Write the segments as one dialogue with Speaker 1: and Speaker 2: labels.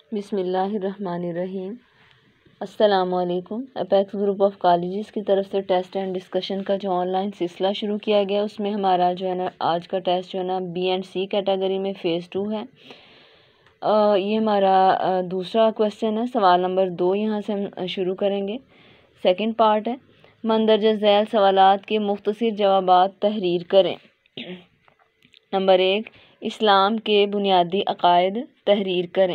Speaker 1: بسم اللہ الرحمن الرحیم۔ السلام علیکم۔ اپیکس گروپ آف کالجز کی طرف سے ٹیسٹ اینڈ ڈسکشن کا جو آن لائن سلسلہ شروع کیا گیا، اس میں ہمارا جو ہے نا آج کا ٹیسٹ جو ہے نا بی اینڈ سی کیٹیگری میں فیز 2 ہے۔ یہ ہمارا دوسرا کویسچن ہے، سوال نمبر 2 یہاں سے ہم شروع کریں گے۔ سیکنڈ پارٹ ہے، مندرجہ ذیل سوالات کے مختصر جوابات تحریر کریں۔ نمبر 1، اسلام کے بنیادی عقائد تحریر کریں۔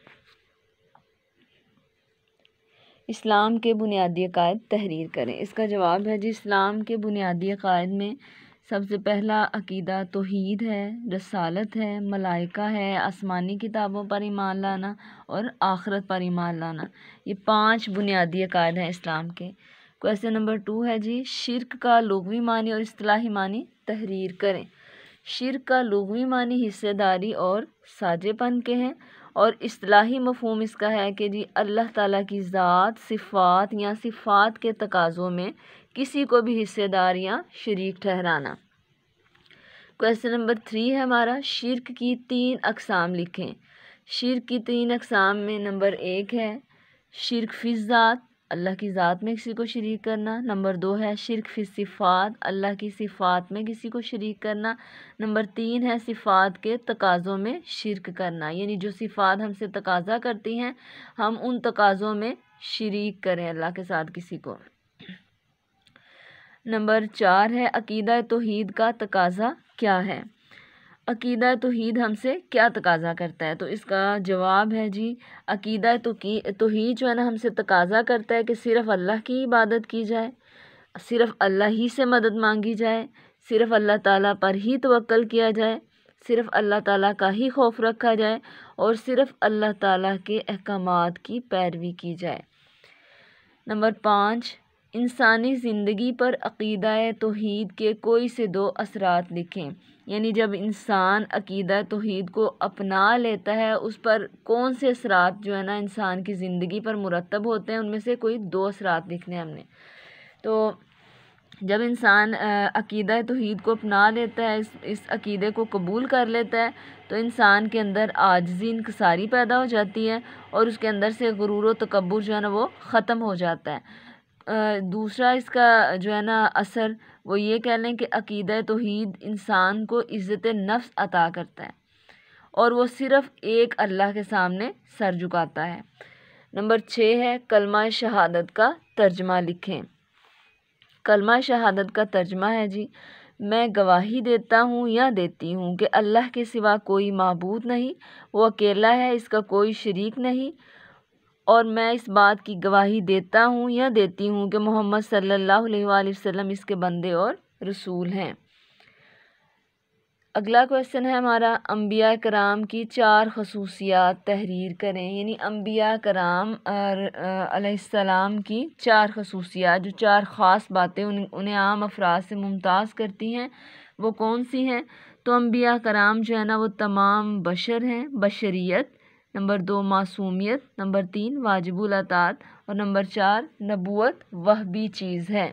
Speaker 1: اسلام کے بنیادی عقائد تحریر کریں۔ اس کا جواب ہے جی، اسلام کے بنیادی عقائد میں سب سے پہلا عقیدہ توحید ہے، رسالت ہے، ملائکہ ہے، آسمانی کتابوں پر ایمان لانا اور آخرت پر ایمان لانا۔ یہ 5 بنیادی عقائد ہیں اسلام کے۔ کویسچن نمبر 2 ہے جی، شرک کا لغوی معنی اور اصطلاحی معنی تحریر کریں۔ شرک کا لغوی معنی حصہ داری اور ساجھے پن کے ہیں، اور اصطلاحی مفہوم اس کا ہے کہ جی اللہ تعالیٰ کی ذات، صفات یا صفات کے تقاضوں میں کسی کو بھی حصہ دار یا شریک ٹھہرانا۔ کویسچن نمبر 3 ہے ہمارا، شرک کی 3 اقسام لکھیں۔ شرک کی 3 اقسام میں نمبر 1 ہے شرک فی الذات، اللہ کی ذات میں کسی کو شریک کرنا۔ نمبر 2 ہے شرک فی الصفات، اللہ کی صفات میں کسی کو شریک کرنا۔ نمبر 3 ہے صفات کے تقاضوں میں شرک کرنا، یعنی جو صفات ہم سے تقاضا کرتی ہیں ہم ان تقاضوں میں شریک کریں اللہ کے ساتھ کسی کو۔ نمبر 4 ہے عقیدہ توحید کا تقاضا کیا ہے؟ عقیدہ توحید ہم سے کیا تقاضا کرتا ہے؟ تو اس کا جواب ہے جی، عقیدہ توحید جو ہے نا ہم سے تقاضا کرتا ہے کہ صرف اللہ کی عبادت کی جائے، صرف اللہ ہی سے مدد مانگی جائے، صرف اللہ تعالیٰ پر ہی توکل کیا جائے، صرف اللہ تعالیٰ کا ہی خوف رکھا جائے، اور صرف اللہ تعالیٰ کے احکامات کی پیروی کی جائے۔ نمبر 5، انسانی زندگی پر عقیدہ توحید کے کوئی سے 2 اثرات لکھیں۔ یعنی جب انسان عقیدہ توحید کو اپنا لیتا ہے، اس پر کون سے اثرات جو ہے نا انسان کی زندگی پر مرتب ہوتے ہیں، ان میں سے کوئی 2 اثرات لکھنے ہم نے۔ تو جب انسان عقیدہ توحید کو اپنا لیتا ہے، اس عقیدے کو قبول کر لیتا ہے، تو انسان کے اندر عاجزی انکساری پیدا ہو جاتی ہے، اور اس کے اندر سے غرور و تکبر جو ہے نا وہ ختم ہو جاتا ہے۔ دوسرا اس کا جو ہے نا اثر وہ یہ کہہ لیں کہ عقیدہ توحید انسان کو عزت نفس عطا کرتا ہے، اور وہ صرف ایک اللہ کے سامنے سر جھکاتا ہے۔ نمبر 6 ہے کلمہ شہادت کا ترجمہ لکھیں۔ کلمہ شہادت کا ترجمہ ہے جی، میں گواہی دیتا ہوں یا دیتی ہوں کہ اللہ کے سوا کوئی معبود نہیں، وہ اکیلا ہے، اس کا کوئی شریک نہیں، اور میں اس بات کی گواہی دیتا ہوں یا دیتی ہوں کہ محمد صلی اللہ علیہ وآلہ وسلم اس کے بندے اور رسول ہیں۔ اگلا کویسچن ہے ہمارا، انبیاء کرام کی 4 خصوصیات تحریر کریں۔ یعنی انبیاء کرام علیہ السلام کی 4 خصوصیات، جو 4 خاص باتیں انہیں عام افراد سے ممتاز کرتی ہیں، وہ کون سی ہیں؟ تو انبیاء کرام جو ہے نا وہ تمام بشر ہیں، بشریت۔ نمبر 2 معصومیت، نمبر 3 واجب الاطاعت، اور نمبر 4 نبوت وحی چیز ہے۔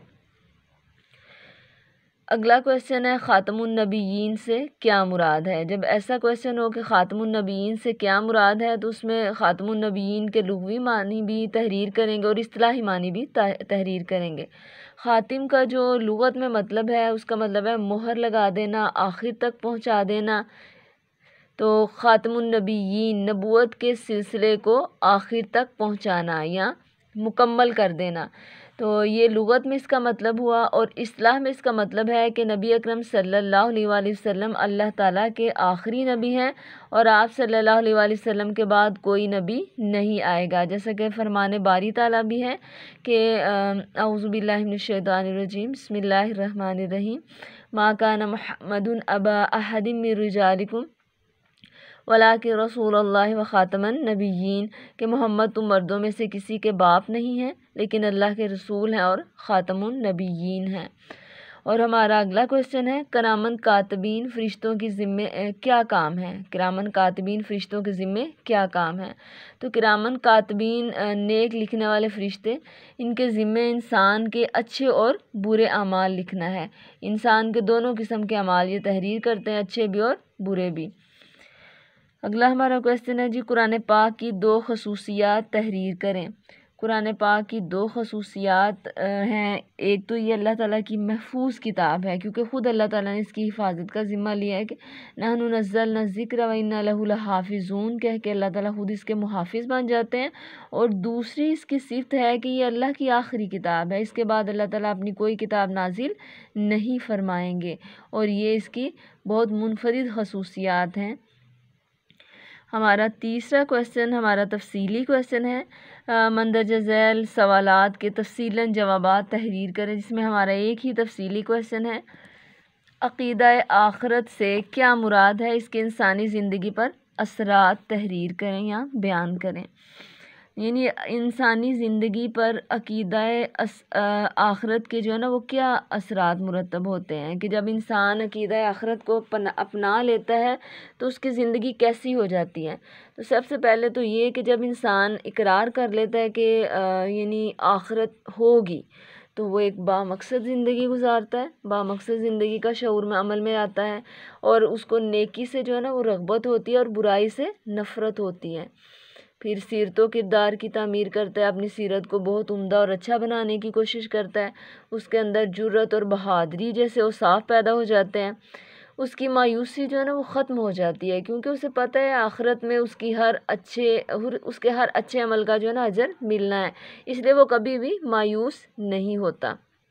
Speaker 1: اگلا کویسچن ہے، خاتم النبیین سے کیا مراد ہے؟ جب ایسا کویسچن ہو کہ خاتم النبیین سے کیا مراد ہے، تو اس میں خاتم النبیین کے لغوی معنی بھی تحریر کریں گے اور اصطلاحی معنی بھی تحریر کریں گے۔ خاتم کا جو لغت میں مطلب ہے، اس کا مطلب ہے مہر لگا دینا، آخر تک پہنچا دینا۔ تو خاتم النبیین نبوت کے سلسلے کو آخر تک پہنچانا یا مکمل کر دینا، تو یہ لغت میں اس کا مطلب ہوا، اور اصطلاح میں اس کا مطلب ہے کہ نبی اکرم صلی اللہ علیہ وآلہ وسلم اللہ تعالیٰ کے آخری نبی ہیں، اور آپ صلی اللہ علیہ وآلہ وسلم کے بعد کوئی نبی نہیں آئے گا، جیسا کہ فرمان باری تعالیٰ بھی ہے کہ اعوذ باللہ من الشیطان الرجیم، بسم اللہ الرحمن الرحیم، ما کان محمد ابا احد من رجالکم ولیکن رسول اللہ و خاتم النبیین، کہ محمد تم مردوں میں سے کسی کے باپ نہیں ہیں لیکن اللہ کے رسول ہیں اور خاتم النبیین ہیں۔ اور ہمارا اگلا کویسچن ہے، کرامن کاتبین فرشتوں کی ذمے کیا کام ہے؟ کرامن کاتبین فرشتوں کے ذمے کیا کام ہے؟ تو کرامن کاتبین نیک لکھنے والے فرشتے، ان کے ذمے انسان کے اچھے اور برے اعمال لکھنا ہے۔ انسان کے دونوں قسم کے اعمال یہ تحریر کرتے ہیں، اچھے بھی اور برے بھی۔ اگلا ہمارا کویسچن ہے جی قرآن پاک کی 2 خصوصیات تحریر کریں۔ قرآن پاک کی 2 خصوصیات ہیں، ایک تو یہ اللہ تعالیٰ کی محفوظ کتاب ہے، کیونکہ خود اللہ تعالیٰ نے اس کی حفاظت کا ذمہ لیا ہے کہ نحن نزلنا الذکر وإنا لہ لحافظون، کہہ کے اللہ تعالیٰ خود اس کے محافظ بن جاتے ہیں۔ اور دوسری اس کی صفت ہے کہ یہ اللہ کی آخری کتاب ہے، اس کے بعد اللہ تعالیٰ اپنی کوئی کتاب نازل نہیں فرمائیں گے، اور یہ اس کی بہت منفرد خصوصیات ہیں۔ ہمارا تیسرا کویسچن ہمارا تفصیلی کویسچن ہے، مندرجہ ذیل سوالات کے تفصیلاً جوابات تحریر کریں، جس میں ہمارا ایک ہی تفصیلی کویسچن ہے، عقیدہ آخرت سے کیا مراد ہے، اس کے انسانی زندگی پر اثرات تحریر کریں یا بیان کریں۔ یعنی انسانی زندگی پر عقیدہ آخرت کے جو ہے نا وہ کیا اثرات مرتب ہوتے ہیں، کہ جب انسان عقیدہ آخرت کو اپنا لیتا ہے تو اس کی زندگی کیسی ہو جاتی ہے۔ تو سب سے پہلے تو یہ کہ جب انسان اقرار کر لیتا ہے کہ یعنی آخرت ہوگی، تو وہ ایک بامقصد زندگی گزارتا ہے، بامقصد زندگی کا شعور میں عمل میں آتا ہے، اور اس کو نیکی سے جو ہے نا وہ رغبت ہوتی ہے اور برائی سے نفرت ہوتی ہے۔ پھر سیرت و کردار کی تعمیر کرتا ہے، اپنی سیرت کو بہت عمدہ اور اچھا بنانے کی کوشش کرتا ہے، اس کے اندر جرأت اور بہادری جیسے اوصاف پیدا ہو جاتے ہیں، اس کی مایوسی جو ہے نا وہ ختم ہو جاتی ہے، کیونکہ اسے پتہ ہے آخرت میں اس کے ہر اچھے عمل کا جو ہے نا اجر ملنا ہے، اس لیے وہ کبھی بھی مایوس نہیں ہوتا۔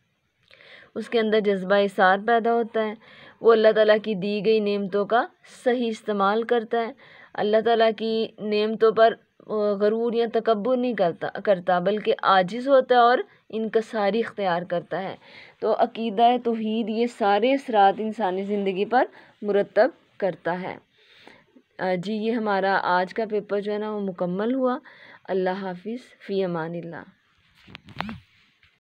Speaker 1: اس کے اندر جذبہ اثار پیدا ہوتا ہے، وہ اللہ تعالیٰ کی دی گئی نعمتوں کا صحیح استعمال کرتا ہے، اللہ تعالیٰ کی نعمتوں پر غرور یا تکبر نہیں کرتا بلکہ عاجز ہوتا ہے اور انکساری اختیار کرتا ہے۔ تو عقیدہ توحید یہ سارے اثرات انسانی زندگی پر مرتب کرتا ہے۔ جی یہ ہمارا آج کا پیپر جو ہے نا وہ مکمل ہوا۔ اللہ حافظ، فی امان اللہ۔